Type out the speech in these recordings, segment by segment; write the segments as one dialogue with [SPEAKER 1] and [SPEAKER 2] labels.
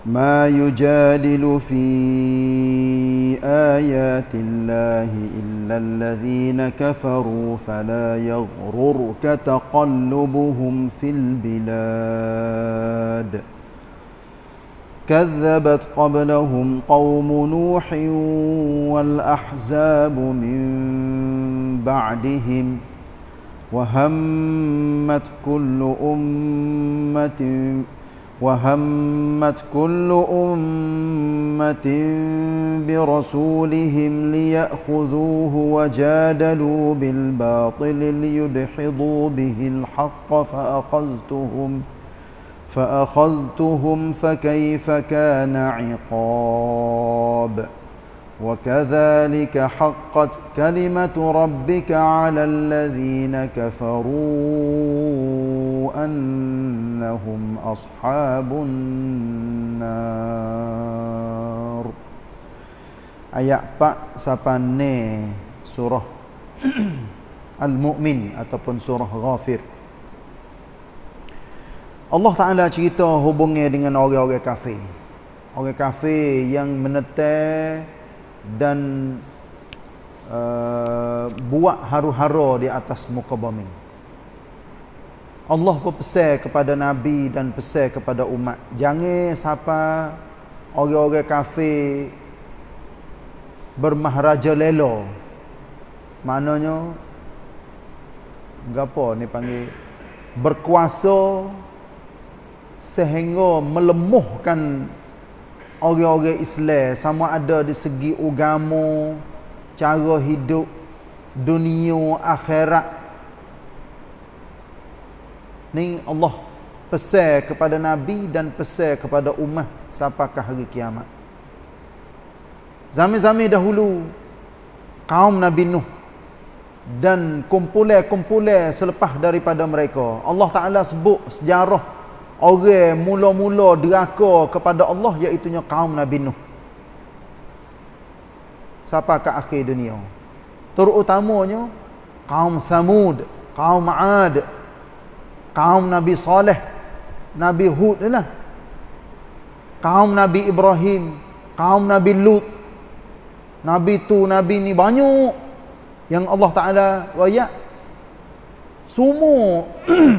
[SPEAKER 1] ما يجادل في آيات الله إلا الذين كفروا فلا يغررك تقلبهم في البلاد كذبت قبلهم قوم نوح والأحزاب من بعدهم وهمت كل أمة برسولهم ليأخذوه وجادلوا بالباطل ليدحضوا به الحق فأخذتهم فكيف كان عقاب وكذلك حقت كلمة ربك على الذين كفروا أنهم أصحاب النار. Ayat 4 sampai surah Al-Mu'min ataupun surah Ghafir. Allah Ta'ala cerita hubungnya dengan orang-orang kafir. Orang kafir yang menetai dan buat haru-hara di atas muka bumi. Allah berpesan kepada Nabi dan pesan kepada umat, jangan sampai orang-orang kafir bermaharaja lela. Maknanya gapo ni panggil berkuasa sehingga melemuhkan orang-orang Islam sama ada di segi agama, cara hidup, dunia, akhirat. Ni Allah pesan kepada Nabi dan pesan kepada umat sampai ke hari kiamat. Zaman-zaman dahulu kaum Nabi Nuh dan kumpulan-kumpulan selepas daripada mereka, Allah Ta'ala sebut sejarah orang mula-mula deraka kepada Allah, iaitunya kaum Nabi Nuh sampai ke akhir dunia. Terutamanya kaum Thamud, kaum Ad, kaum Nabi Saleh, Nabi Hud lah, kaum Nabi Ibrahim, kaum Nabi Lut, Nabi tu, Nabi ni banyak yang Allah Ta'ala rakyat semua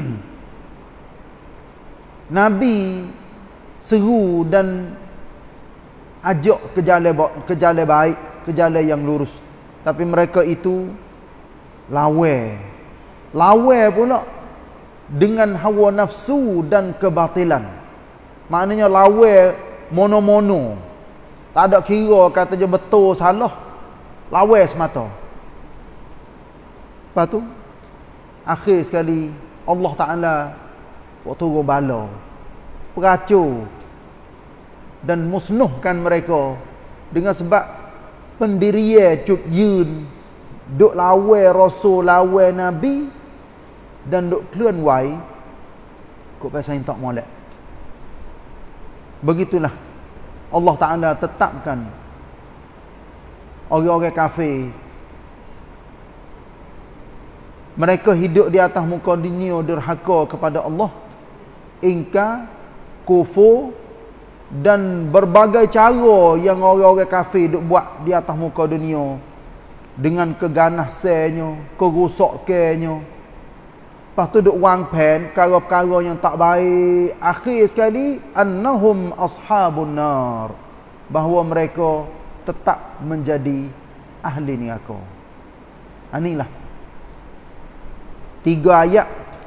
[SPEAKER 1] Nabi seru dan ajak ke jalan baik, ke jalan yang lurus. Tapi mereka itu lawan pula dengan hawa nafsu dan kebatilan. Maknanya lawan mono-mono. Tak ada kira kata je betul salah. Lawan semata. Lepas tu akhir sekali Allah Ta'ala waktu bala peracur dan musnahkan mereka dengan sebab pendirian cut yun duk lawan rasul, lawan nabi dan duk keluan wai kok pasal tak molek. Begitulah Allah Ta'ala tetapkan orang-orang kafir mereka hidup di atas muka dunia derhaka kepada Allah, ingkar, kufur dan berbagai cara yang orang-orang kafir duk buat di atas muka dunia dengan keganasannya, kerosakannya. Lepas tu duk wang pen perkara-perkara yang tak baik. Akhir sekali annahum ashabun nar, bahawa mereka tetap menjadi ahli neraka. Inilah 3 ayat,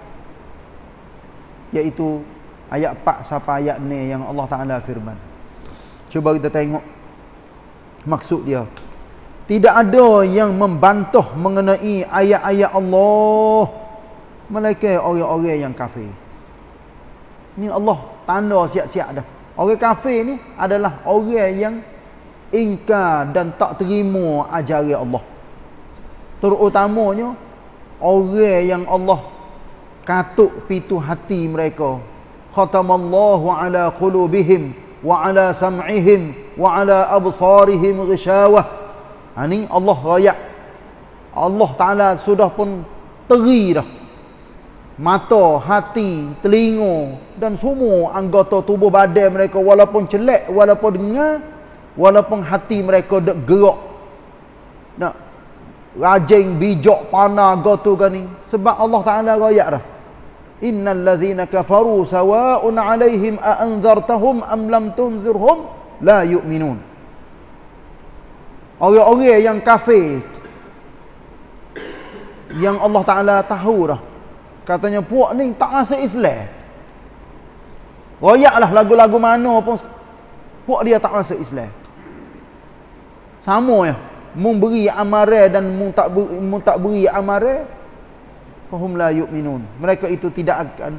[SPEAKER 1] iaitu ayat 4 sampai ayat ni yang Allah Ta'ala firman. Cuba kita tengok maksud dia. Tidak ada yang membantah mengenai ayat-ayat Allah melainkan orang-orang yang kafir. Ni Allah tanda siap-siap dah. Orang kafir ni adalah orang yang ingkar dan tak terima ajaran Allah. Terutamanya orang yang Allah katuk pintu hati mereka. Khatamallahu ala qulubihim wa ala sam'ihim wa ala absarihim ghishawah. Ini Allah rakyat. Allah Ta'ala sudah pun teri dah mata, hati, telinga dan semua anggota tubuh badan mereka, walaupun celak, walaupun dengar, walaupun hati mereka dek gerak nak rajin bijak panah gotu gani, sebab Allah Taala royak dah, innal ladzina kafaru sawa'un 'alaihim a anzartahum am lam tunzirhum la yu'minun. Orang-orang yang kafir yang Allah Taala tahu dah, katanya puak ni tak masuk Islam. Royaklah lagu-lagu mana pun puak dia tak masuk Islam. Sama ya, mung beri amaran dan mung tak beri amaran, fahum la yu'minun. Mereka itu tidak akan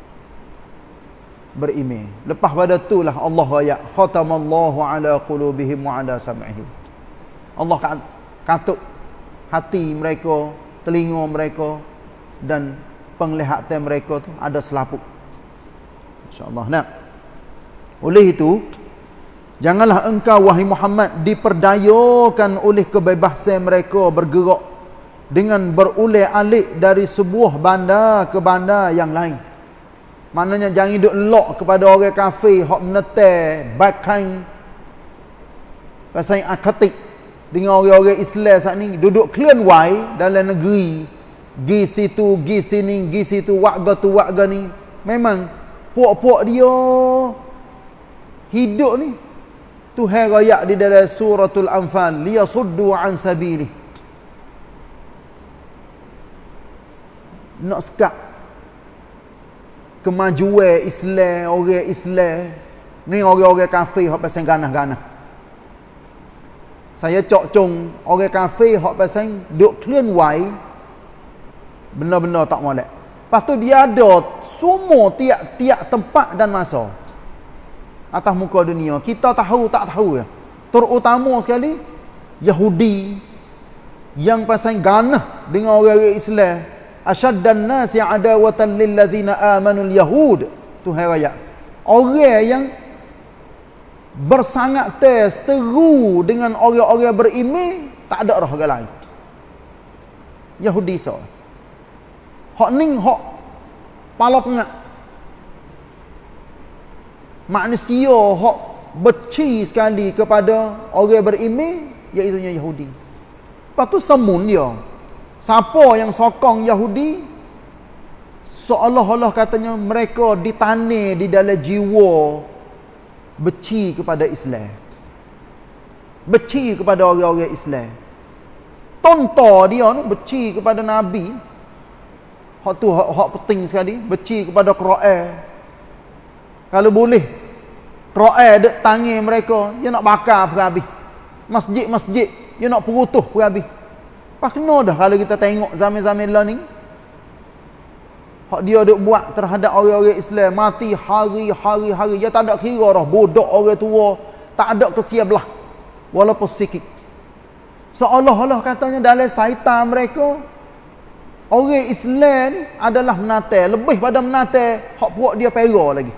[SPEAKER 1] beriman. Lepas pada itulah Allah royak, khatamallahu ala qulubihim wa ala sam'ihim. Allah katuk hati mereka, telinga mereka dan penglihatan mereka tu ada selaput. InsyaAllah. Nah, oleh itu janganlah engkau wahai Muhammad diperdayakan oleh kebebasan mereka bergerak dengan berulih alik dari sebuah bandar ke bandar yang lain. Maknanya jangan duk lock kepada orang kafir hok menetai bakai pasal akatik dengan orang-orang Islam saat ni duduk clean way dalam negeri, gi situ, gi sini, gi situ, warga tu, warga ni. Memang puak-puak dia hidup ni Tuhan royak di dalam suratul Anfal, liyasuddu an sabili, nak sekat kemajuan Islam, orang Islam ni, orang-orang kafir hok pasal ganah-ganah. Saya cok-cong orang kafir hok pasal duk clean way, benar-benar tak molek. Lepas tu dia ada semua tiap-tiap tempat dan masa atas muka dunia. Kita tahu tak tahu ya. Terutama sekali Yahudi yang pasal ganah dengan orang Islam. Asyaddan nasi adawatan lil ladzina amanul yahud. Tu hayat. Orang yang bersangat seteru dengan orang-orang beriman, tak ada orang lain. Yahudi so. Hak ning hak pala pengak. Manusia hak benci sekali kepada orang beriman, iaitu Yahudi. Lepas tu semun dia. Siapa yang sokong Yahudi, seolah-olah katanya mereka ditanam di dalam jiwa benci kepada Islam, benci kepada orang-orang Islam. Tonton dia tu benci kepada Nabi. Hak tu hak penting sekali, benci kepada Quran. Kalau boleh Quran dek tangan mereka, dia nak bakar habis. Masjid-masjid dia nak perutuh habis. Pas kena dah kalau kita tengok zaman-zaman lah ni, hak dia duk buat terhadap orang-orang Islam, mati hari-hari, dia tak ada kira dah, bodoh orang tua, tak ada kesiabelah walaupun sikit. Seolah-olah katanya dalam syaitan mereka, orang Islam ni adalah menatai, lebih pada menatai hak puak dia pera lagi.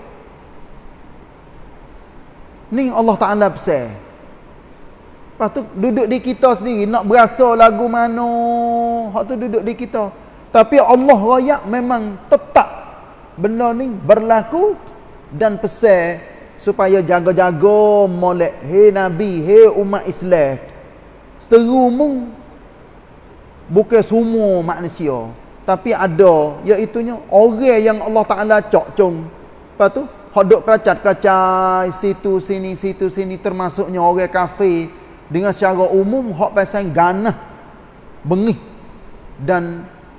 [SPEAKER 1] Ni Allah Ta'ala pesan. Lepas tu duduk di kita sendiri, nak berasa lagu mana, hak tu duduk di kita. Tapi Allah royak memang tetap benda ni berlaku dan pesan supaya jaga-jaga molek. Hei Nabi, hei umat Islam, seteru mung bukan semua manusia, tapi ada, iaitunya orang yang Allah Ta'ala cok-cong. Lepas tu hak duk peracat-peracat situ sini, termasuknya orang kafir dengan secara umum hak pasal ganah, bengih dan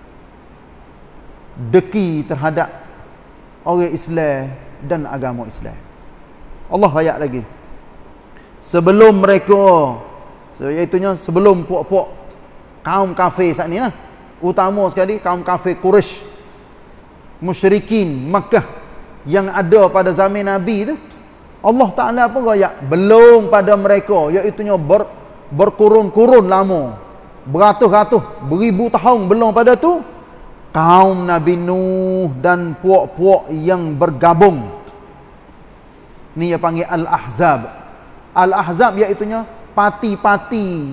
[SPEAKER 1] deki terhadap orang Islam dan agama Islam. Allah ayat lagi, sebelum mereka, iaitunya sebelum puak-puak kaum kafir saat ni lah, utama sekali kaum kafir Quraisy, musyrikin Makkah yang ada pada zaman Nabi tu, Allah Ta'ala pun royak belum pada mereka, iaitunya berkurun-kurun lama, beratus-ratus, beribu tahun belum pada tu, kaum Nabi Nuh dan puak-puak yang bergabung. Ni yang panggil Al-Ahzab. Al-Ahzab iaitunya parti-parti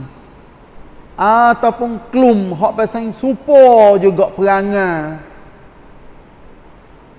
[SPEAKER 1] ataupun klum hak pasal supo juga perangai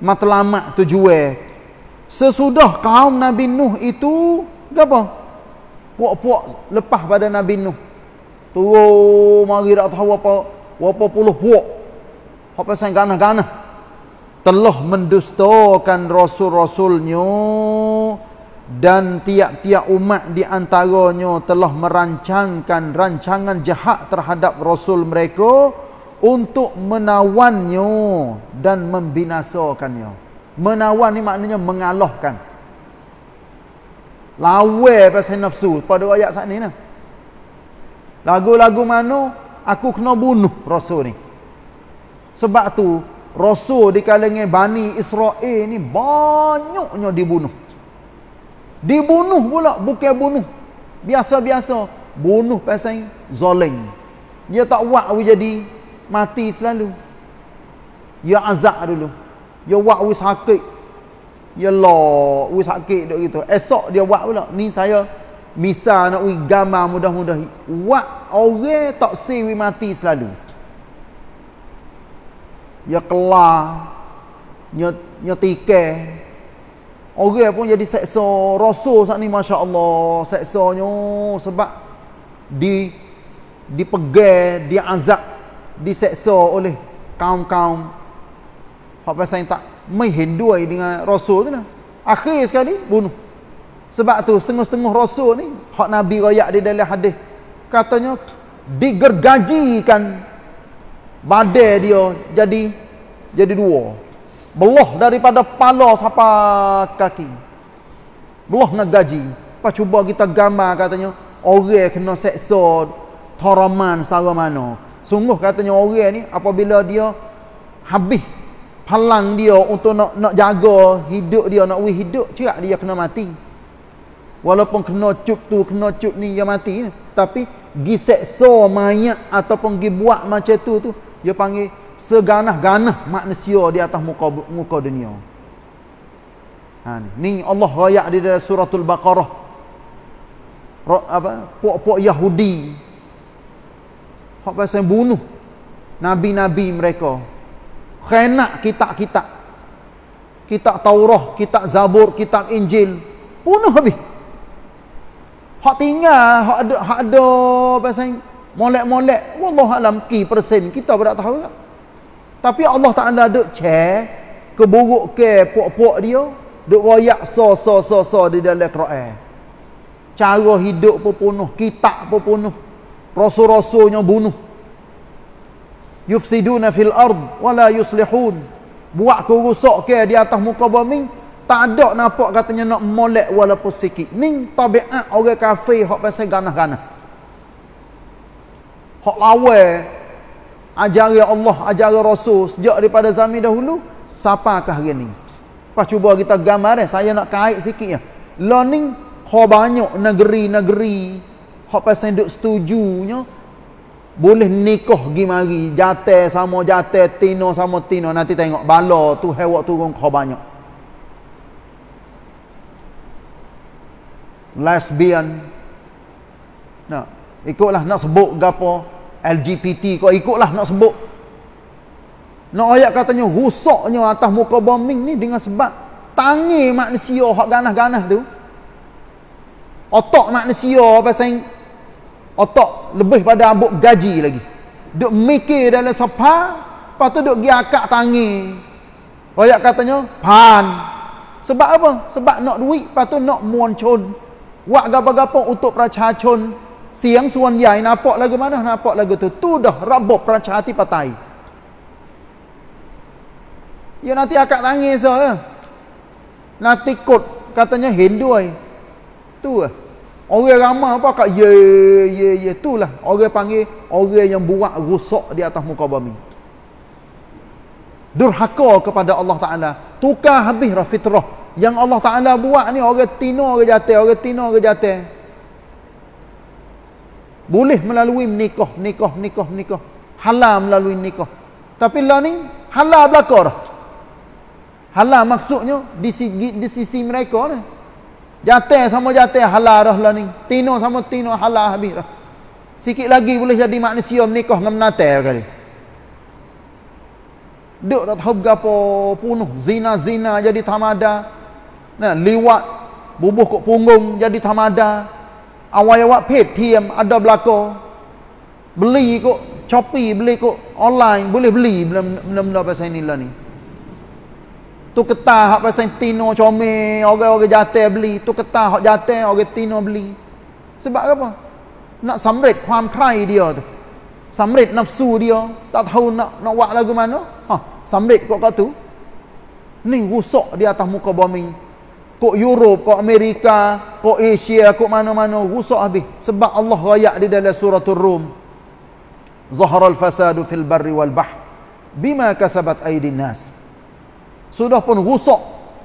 [SPEAKER 1] matlamat tujuan. Sesudah kaum Nabi Nuh itu apa? Puak-puak lepas pada Nabi Nuh. Turun mari tak tahu apa puluh puak. Hak pasal ganah-ganah. Telah mendustakan rasul-rasulnya dan tiap-tiap umat di antaranya telah merancangkan rancangan jahat terhadap rasul mereka untuk menawannya dan membinasakannya. Menawan ni maknanya mengalahkan. Lawe pasal nafsu pada ayat saat ni nah. Lagu-lagu mana aku kena bunuh rasul ni. Sebab tu rasul di kalangan Bani Israel ni banyaknya dibunuh. Dibunuh pula, bukan bunuh biasa-biasa, bunuh pasal zalim. Dia tak buat jadi mati selalu. Dia azab dulu. Dia buat wis sakit. Ya Allah, wis sakit duk gitu. Esok dia buat pula. Ni saya misal nak wi gambar mudah-mudah. Buat orang tak siwi mati selalu. Ya kelar, nyotikai. Orang pun jadi seksa rasul saat ni, masya-Allah, seksanya sebab dipegang, diazab, diseksa oleh kaum-kaum hak pasal tak mai hindui dengan rasul tu nah. Akhir sekali bunuh. Sebab tu setengah-setengah rasul ni hak Nabi royak di dalam hadis katanya digergajikan badan dia jadi dua. Belah daripada kepala sampai kaki. Belah nak gaji. Pas cuba kita gambar katanya orang kena seksa taraman setara mana. Sungguh katanya orang ni apabila dia habis palang dia untuk nak jaga hidup dia, nak hidup, cerak dia kena mati. Walaupun kena cup tu, kena cup ni, dia mati ni. Tapi gi seksa mayat ataupun gi buat macam tu dia panggil seganah-ganah manusia di atas muka dunia. Ni Allah rayak di dalam suratul Baqarah. Puak-puak Yahudi hak pasal bunuh nabi-nabi mereka. Khianat kitab-kitab. Kitab Taurah, kitab Zabur, kitab Injil. Bunuh habis. Hak tinggal, hak ada pasal molek-molek. Wallahualam persen kita tak tahu tak. Tapi Allah Ta'ala duk cek keburuk ke puak-puak dia, duk royak so di dalam Quran. Cara hidup pun penuh, kitab pun penuh, rasul-rasulnya bunuh. Yufsiduna fil ard wala yuslihun. Buat kerusak ke di atas muka bumi, tak ada nampak katanya nak molek walaupun sikit. Ni tabiat orang kafir hak pasal ganah-ganah. Hak lawan ajaran Allah, ajaran Rasul sejak daripada zaman dahulu sampakah hari ni. Pas cuba kita gambar saya nak kait sikit ya. Lah ni banyak negeri-negeri hak pasal duk setujunya boleh nikah gi mari, jate sama jate, tino sama tino. Nanti tengok bala tu hewak turun banyak. Lesbian. Nah, ikutlah nak sebut gapo LGBT kau ikutlah nak sebut. Nak ayat katanya rusaknya atas muka bumi ni dengan sebab tangi manusia hak ganah-ganah tu. Otak manusia pasal otak lebih pada abuk gaji lagi. Duk mikir dalam sepa, lepas tu duk gi akak tangi. Ayat katanya pan. Sebab apa? Sebab nak duit, lepas tu nak muncul. Buat gapa-gapa untuk percacun. Siang suan yai nampak lagu mana? Nampak lagu tu. Tu dah rabuk percati patai. Ya nanti akak tangis ya. Nanti kot katanya Hindu ai. Tu ah. Orang ramai apa kat ye itulah orang panggil orang yang buat rusak di atas muka bumi. Durhaka kepada Allah Taala. Tukar habis fitrah yang Allah Taala buat ni orang tino orang jatuh, orang tino orang jatuh. Boleh melalui nikah. Halal melalui nikah. Tapi lah ni halal belaka dah. Halal maksudnya di sisi mereka ni. Jatuh sama jatuh halal dah lah ni. Tino sama tino halal habis dah. Sikit lagi boleh jadi manusia menikah dengan menatai kali. Duk tak tahu berapa punuh. Zina-zina jadi tamada. Nah, liwat, bubuh kok punggung jadi tamada. Awak-awak PTM ada belaka. Beli kok Shopee, beli kok online, boleh beli benda-benda pasal ni lah ni. Tu ketah hak pasal tino comel, orang-orang jatuh beli. Tu ketah hak jatuh, orang tino beli. Sebab apa? Nak samretความใคร่ dia tu. Samret nafsu dia. Tak tahu nak buat lagu mana. Samret kok kat tu. Ni rusak di atas muka bumi. Kok Europe, kok Amerika, kok Asia, kok mana-mana rusak habis. Sebab Allah rayak di dalam suratul Rum. Zaharal fasadu fil barri wal bahr bima kasabat aydin nas. Sudah pun rusak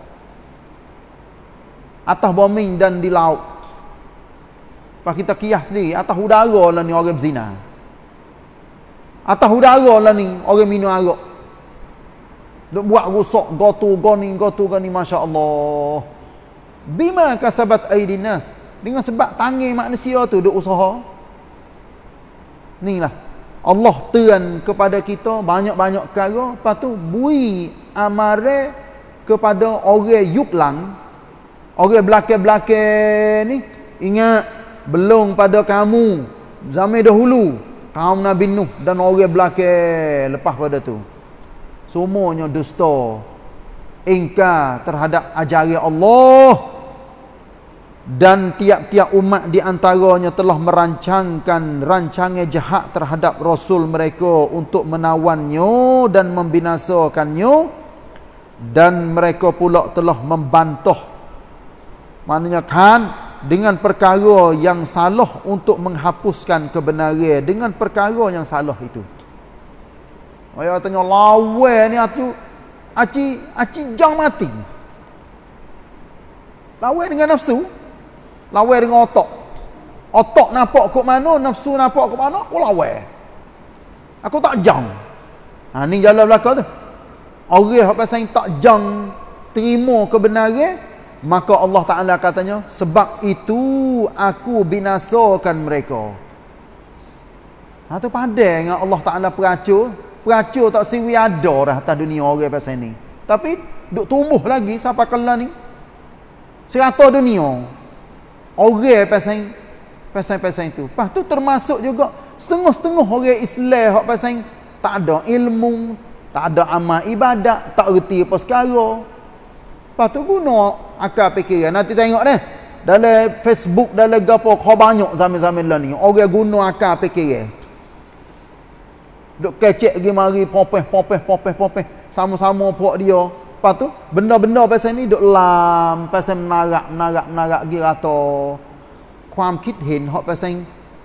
[SPEAKER 1] atas bumi dan di laut. Pak kita kias sendiri, atas udara lah ni orang berzina. Atas udara lah ni orang minum arak. Duk buat rusak gotu goni masya-Allah. Bima kasabat aydin nas. Dengan sebab tangan manusia tu duk usaha. Inilah Allah teran kepada kita banyak-banyak perkara, lepas tu bui amare kepada orang yuklang, orang belakang-belakang ni. Ingat, belum pada kamu zaman dahulu, kaum Nabi Nuh dan orang belakang lepas pada tu. Semuanya dusta, ingkar terhadap ajaran Allah. Dan tiap-tiap umat di antaranya telah merancangkan rancangan jahat terhadap Rasul mereka untuk menawannya dan membinasakannya. Dan mereka pula telah membantah. Maknanya kan dengan perkara yang salah untuk menghapuskan kebenaran dengan perkara yang salah itu. Ayah tanya lawan ni atu aci jang mati. Lawan dengan nafsu. Lawan dengan otak. Otak nampak kok mana, nafsu nampak kok mana, aku lawan. Aku tak jang. Ni jalan belakang tu. Orang yang pasal tak jang terima kebenaran, maka Allah Ta'ala katanya, sebab itu aku binasakan mereka. Tu padang dengan Allah Ta'ala peracur. Peracur tak siwi ada dah atas dunia orang pasal ni. Tapi duk tumbuh lagi sampai kala ni. Serata dunia. Orang pasal itu. Lepas tu termasuk juga setengah-setengah orang Islam hak pasal tak ada ilmu, tak ada amal ibadat, tak erti apa sekarang. Lepas tu guna akal fikiran. Nanti tengok dah. Dalam Facebook, dalam gapo kau banyak zaman-zaman lah ni. Orang guna akal fikiran. Duk kecek pergi mari popeh. Sama-sama puak dia. Lepas tu, benda-benda pasal ni duk lam, pasal menarak pergi rata. ความคิดเห็น hak pasal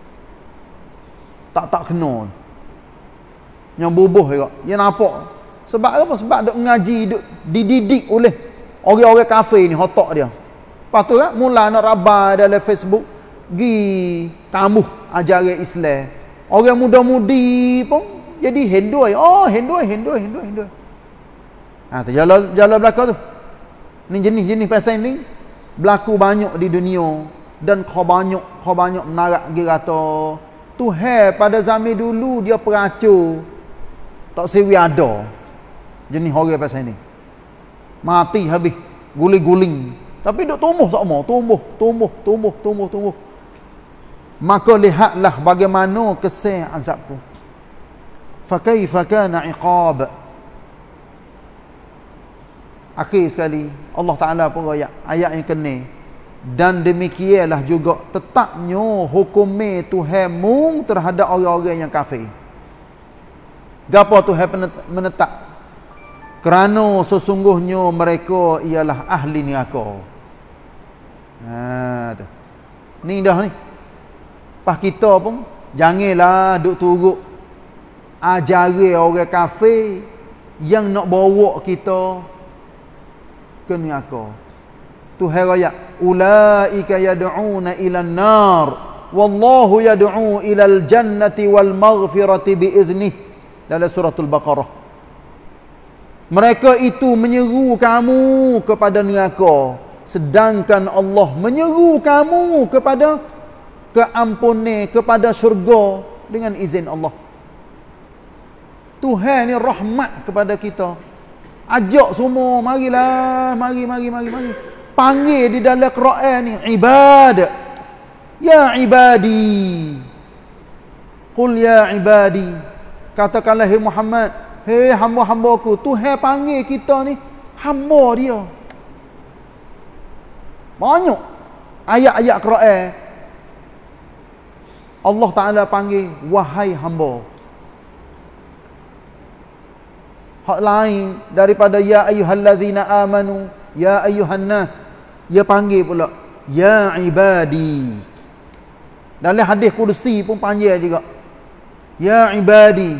[SPEAKER 1] tak kena. Yang bubuh juga. Dia nampak. Sebab apa? Sebab duk ngaji, duk dididik oleh orang-orang kafir ni, otak dia. Lepas tu kan, mula nak rabai dalam Facebook, pergi tamuh ajaran Islam. Orang muda-mudi pun jadi Hindu. Hindu. Jalan belakang tu. Ni jenis-jenis pasal ni berlaku banyak di dunia. Dan kau banyak menarak pergi kata Tuhan pada zaman dulu dia peracur. Tak sewi ada. Jenis orang pasal ni. Mati habis. Guling-guling. Tapi duk tumbuh sama. Tumbuh. Maka lihatlah bagaimana kesan azabku. Fakaifa kana iqab. Akhir sekali Allah Ta'ala pun ayat yang kena. Dan demikianlah juga tetapnya hukumnya Tuhanmu terhadap orang-orang yang kafir. Gapo Tuhan menetap? Kerana sesungguhnya mereka ialah ahli neraka. Tu. Ni dah ni. Pas kita pun janganlah duk turut ajaran orang kafir yang nak bawa kita ke neraka. Tuhan raya, ulaika yad'una ilan nar wallahu yad'u ilal jannati wal maghfirati biiznih. Dalam suratul Baqarah. Mereka itu menyeru kamu kepada neraka, sedangkan Allah menyeru kamu kepada keampunan, kepada syurga dengan izin Allah. Tuhan ni rahmat kepada kita. Ajak semua, marilah, mari. Panggil di dalam Quran ni ibad. Ya ibadi. Qul ya ibadi. Katakanlah hai Muhammad, hei hamba-hambaku. Tuhan panggil kita ni hamba dia. Banyak ayat-ayat Quran Allah Ta'ala panggil wahai hamba. Hak lain daripada ya ayyuhallazina amanu, ya ayyuhan nas, dia panggil pula ya ibadi. Dalam hadis kursi pun panggil juga ya ibadi,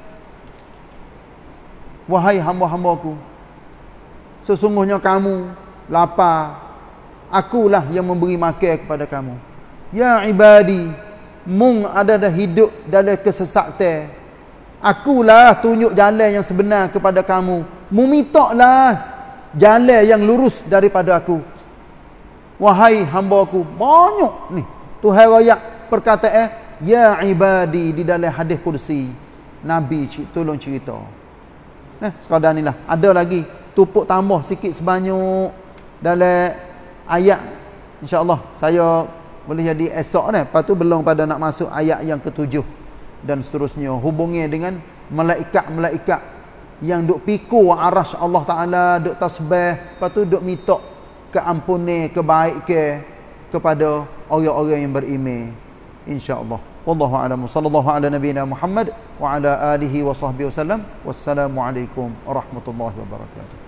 [SPEAKER 1] wahai hamba-hambaku, sesungguhnya kamu lapar, akulah yang memberi makan kepada kamu. Ya ibadi, mung ada dah hidup dalam kesesatan, akulah tunjuk jalan yang sebenar kepada kamu. Memintalah jalan yang lurus daripada aku. Wahai hamba-Ku. Banyak ni Tuhan royak perkataan ya ibadi di dalam hadis kursi. Nabi tolong cerita. Sekadar ni lah. Ada lagi tupuk tambah sikit sebanyak dalam ayat. InsyaAllah saya boleh jadi esok ni. Lepas tu belum pada nak masuk ayat yang ke-7 dan seterusnya. Hubungi dengan malaikat-malaikat yang duk pikul arasy Allah Ta'ala, duk tasbih, lepas tu duk minta keampunan, kebaikan kepada orang-orang yang beriman. InsyaAllah. Wallahu a'lam. Sallallahu ala nabiyina Muhammad wa ala alihi wa sahbihi wasallam. Wassalamualaikum warahmatullahi wabarakatuh.